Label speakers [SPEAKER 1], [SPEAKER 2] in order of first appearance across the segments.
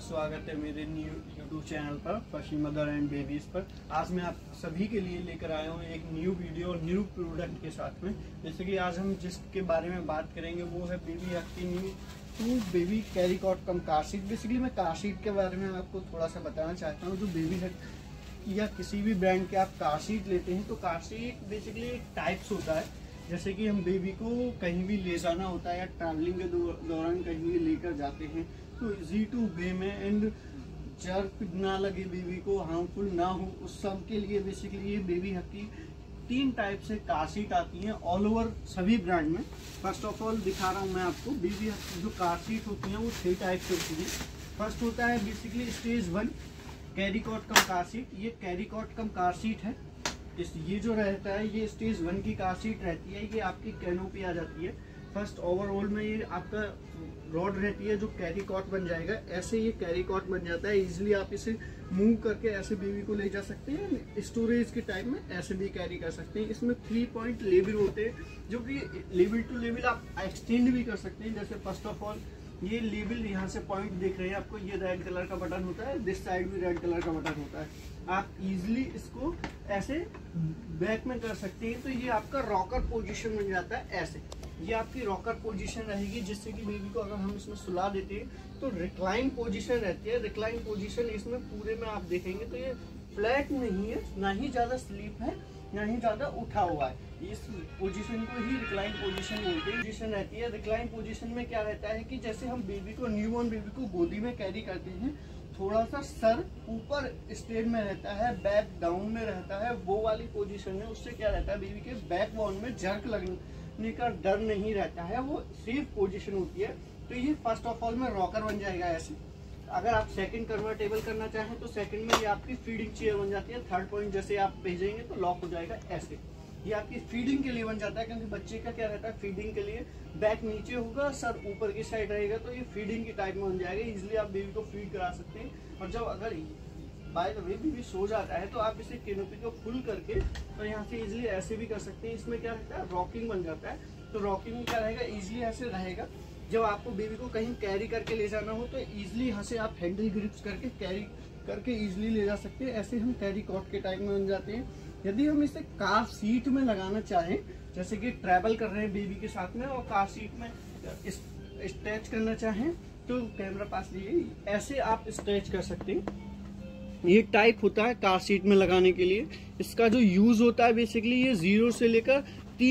[SPEAKER 1] स्वागत है मेरे न्यू यूट्यूब चैनल पर फर्स्ट मदर एंड बेबीज पर। आज मैं आप सभी के लिए लेकर आया हूँ एक न्यू वीडियो न्यू प्रोडक्ट के साथ में। जैसे कि आज हम जिसके बारे में बात करेंगे वो है बेबी हग की new to baby carry cot cum car seat. Basically मैं कार सीट के बारे में आपको थोड़ा सा बताना चाहता हूँ। जो बेबी हग या किसी भी ब्रांड के आप कार सीट लेते हैं तो कार सीट बेसिकली एक टाइप्स होता है। जैसे कि हम बेबी को कहीं भी ले जाना होता है या ट्रैवलिंग के दौरान कहीं भी लेकर जाते हैं तो इजी टू वे में एंड जर्क ना लगे, बेबी को हार्मफुल ना हो, उस सब के लिए बेसिकली ये बेबी हग की 3 टाइप से कार सीट आती हैं ऑल ओवर सभी ब्रांड में। फर्स्ट ऑफ ऑल दिखा रहा हूँ मैं आपको बेबी हग की जो कार सीट होती हैं वो 3 टाइप से होती है। फर्स्ट होता है basically stage 1 carry cot cum car seat. ये carry cot cum car seat है। ये जो रहता है ये स्टेज 1 की कार सीट रहती है। ये आपकी कैनोपी आ जाती है। फर्स्ट ओवरऑल में ये आपका रॉड रहती है जो कैरी कॉट बन जाएगा। ऐसे ये कैरी कॉट बन जाता है। इजीली आप इसे मूव करके ऐसे बेबी को ले जा सकते हैं। स्टोरेज के टाइप में ऐसे भी कैरी कर सकते हैं। इसमें 3 पॉइंट लेवल होते हैं जो कि लेवल टू लेवल आप एक्सटेंड भी कर सकते हैं। जैसे फर्स्ट ऑफ ऑल ये लेवल यहाँ से पॉइंट दिख रहे हैं आपको, ये रेड कलर का बटन होता है, दिस साइड भी रेड कलर का बटन होता है। आप इजीली इसको ऐसे बैक में कर सकते हैं। तो ये आपका रॉकर पोजीशन बन जाता है। ऐसे ये आपकी रॉकर पोजीशन रहेगी जिससे कि बेबी को अगर हम इसमें सुला देते हैं तो रिक्लाइन पोजीशन रहती है। रिक्लाइन पोजीशन इसमें पूरे में आप देखेंगे तो ये फ्लैट नहीं है, ना ही ज्यादा स्लीप है, ना ही ज्यादा उठा हुआ है। इस पोजीशन को ही रिक्लाइन पोजीशन बोलते हैं। पोजीशन रहती है। रिक्लाइन पोजीशन में क्या रहता है कि जैसे हम बेबी को न्यूबॉर्न बेबी को गोदी में कैरी करते हैं, थोड़ा सा सर ऊपर स्टेज में रहता है, बैक डाउन में रहता है, वो वाली पोजीशन में। उससे क्या रहता है बेबी के बैक बोन में जर्क लगने का डर नहीं रहता है, वो सेफ पोजीशन होती है। तो ये फर्स्ट ऑफ ऑल में रॉकर बन जाएगा ऐसे। अगर आप सेकंड कन्वर्टेबल करना चाहें तो सेकंड में ये आपकी फीडिंग चेयर बन जाती है। थर्ड पॉइंट जैसे आप भेजेंगे तो लॉक हो जाएगा ऐसे। ये आपकी फीडिंग के लिए बन जाता है क्योंकि बच्चे का क्या रहता है फीडिंग के लिए बैक नीचे होगा, सर ऊपर की साइड रहेगा, तो ये फीडिंग की टाइप में बन जाएगा। इजीली आप बेबी को फीड करा सकते हैं। और जब अगर बाय द वे बेबी सो जाता है तो आप इसे कैनोपी को फुल करके तो यहाँ से इजीली ऐसे भी कर सकते हैं। इसमें क्या रहता है रॉकिंग बन जाता है। तो रॉकिंग में क्या रहेगा इजीली ऐसे रहेगा। जब आपको बेबी को कहीं कैरी करके ले जाना हो तो इजीली यहाँ से आप हैंडल ग्रिप्स करके कैरी करके इजीली ले जा सकते हैं। ऐसे हम कैरी कॉट के टाइप में बन जाते हैं। यदि हम इसे कार सीट में लगाना चाहें, जैसे कि ट्रैवल कर रहे हैं बेबी के साथ में और कार सीट में स्ट्रेच करना चाहें तो कैमरा पास लिए ऐसे आप स्ट्रेच कर सकते हैं। ये टाइप होता है कार सीट में लगाने के लिए। इसका जो यूज होता है बेसिकली ये 0 से लेकर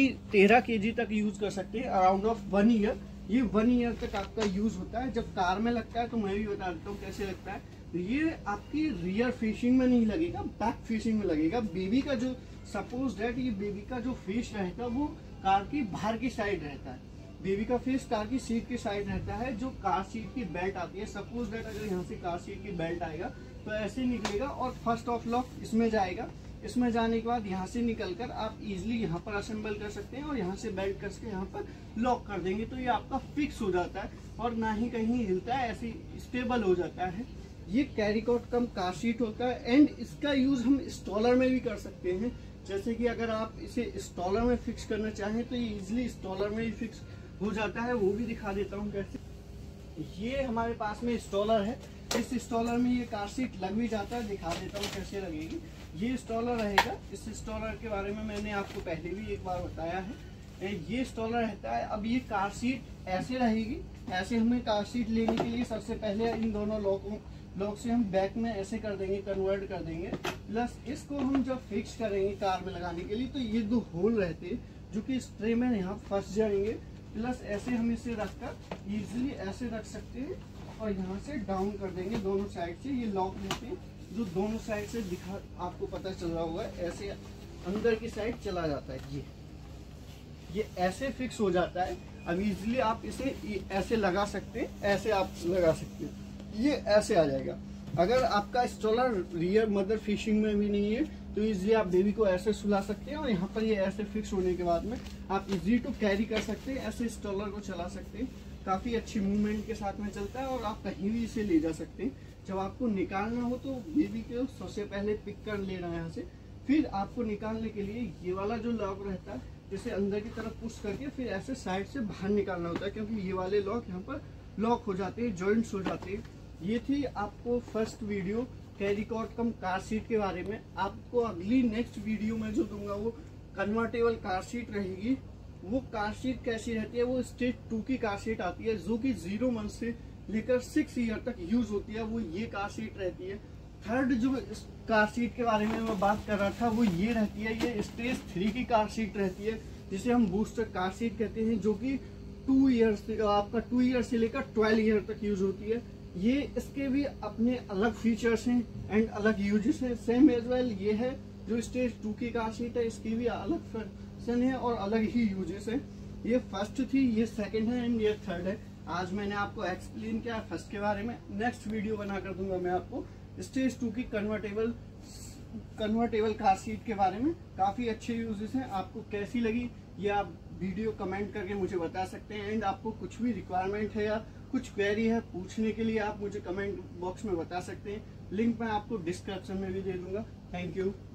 [SPEAKER 1] 13 kg तक यूज कर सकते हैं अराउंड ऑफ 1 ईयर। ये 1 ईयर तक आपका यूज होता है। जब कार में लगता है तो मैं भी बता देता हूँ कैसे लगता है। ये आपकी रियर फेसिंग में नहीं लगेगा, बैक फेसिंग में लगेगा। बेबी का जो सपोज दैट ये बेबी का जो फेस रहता है वो कार की बाहर की साइड रहता है। बेबी का फेस कार की सीट की साइड रहता है। जो कार सीट की बेल्ट आती है, सपोज दैट अगर यहाँ से कार सीट की बेल्ट आएगा तो ऐसे निकलेगा और फर्स्ट ऑफ लॉक इसमें जाएगा। इसमें जाने के बाद यहाँ से निकलकर आप इजीली यहाँ पर असेंबल कर सकते हैं और यहाँ से बेल्ट करके यहाँ पर लॉक कर देंगे तो ये आपका फिक्स हो जाता है और ना ही कहीं हिलता है, ऐसे स्टेबल हो जाता है। ये carry cot cum car seat होता है एंड इसका यूज हम स्टॉलर में भी कर सकते हैं। जैसे कि अगर आप इसे स्टॉलर में फिक्स करना चाहें तो ये इजीली स्टॉलर में ही फिक्स हो जाता है। वो भी दिखा देता हूँ कैसे। ये हमारे पास में स्टॉलर है। इस स्टॉलर में ये कार सीट लग भी जाता है, दिखा देता हूँ कैसे लगेगी। ये स्टॉलर रहेगा। इस स्टॉलर के बारे में मैंने आपको पहले भी एक बार बताया है। ये स्टॉलर रहता है। अब ये कार सीट ऐसे रहेगी। ऐसे हमें कार सीट लेने के लिए सबसे पहले इन दोनों लॉक से हम बैक में ऐसे कर देंगे, कन्वर्ट कर देंगे। प्लस इसको हम जब फिक्स करेंगे कार में लगाने के लिए तो ये 2 होल रहते हैं जो कि इस ट्रे में यहाँ फंस जाएंगे। प्लस ऐसे हम इसे रखकर इजीली ऐसे रख सकते हैं और यहाँ से डाउन कर देंगे दोनों साइड से। ये लॉक रहते हैं जो दोनों साइड से दिखा आपको पता चल रहा होगा, ऐसे अंदर की साइड चला जाता है। ये ऐसे फिक्स हो जाता है। अब इजीली आप इसे ऐसे लगा सकते हैं, ऐसे आप लगा सकते हैं, ये ऐसे आ जाएगा। अगर आपका स्टॉलर रियर मदर फिशिंग में भी नहीं है तो इजीली आप बेबी को ऐसे सुला सकते हैं और यहाँ पर ये ऐसे फिक्स होने के बाद में आप इजी टू कैरी कर सकते हैं। ऐसे स्टॉलर को चला सकते हैं। काफ़ी अच्छी मूवमेंट के साथ में चलता है और आप कहीं भी इसे ले जा सकते हैं। जब आपको निकालना हो तो बेबी को सबसे पहले पिक कर लेना है यहाँ से। फिर आपको निकालने के लिए ये वाला जो लॉक रहता है जिसे अंदर की तरफ पुश करके फिर ऐसे साइड से बाहर निकालना होता है क्योंकि ये वाले लॉक यहाँ पर लॉक हो जाते हैं, जॉइंट्स हो जाते हैं। ये थी आपको first video carry cot cum car seat के बारे में। आपको अगली नेक्स्ट वीडियो में जो दूंगा वो कन्वर्टेबल कार सीट रहेगी। वो कार सीट कैसी रहती है, वो स्टेज 2 की कार सीट आती है जो कि 0 मंथ से लेकर 6 ईयर तक यूज होती है, वो ये कार सीट रहती है। थर्ड जो कार सीट के बारे में मैं बात कर रहा था वो ये रहती है, ये स्टेज 3 की कार सीट रहती है जिसे हम बूस्टर कार सीट कहते हैं, जो कि 2 ईयर से आपका 2 ईयर से लेकर 12 ईयर तक यूज होती है। ये इसके भी अपने अलग फीचर्स हैं एंड अलग यूजेस हैं। सेम एज वेल ये है जो स्टेज 2 की कार सीट है, इसकी भी अलग फंक्शन है और अलग ही यूजेस है। ये फर्स्ट थी, ये सेकंड है एंड ये थर्ड है। आज मैंने आपको एक्सप्लेन किया फर्स्ट के बारे में। नेक्स्ट वीडियो बना कर दूंगा मैं आपको स्टेज 2 की कन्वर्टेबल कार सीट के बारे में। काफी अच्छे यूजेस हैं। आपको कैसी लगी ये आप वीडियो कमेंट करके मुझे बता सकते हैं। एंड आपको कुछ भी रिक्वायरमेंट है या कुछ क्वेरी है पूछने के लिए आप मुझे कमेंट बॉक्स में बता सकते हैं। लिंक मैं आपको डिस्क्रिप्शन में भी दे दूंगा। Thank you.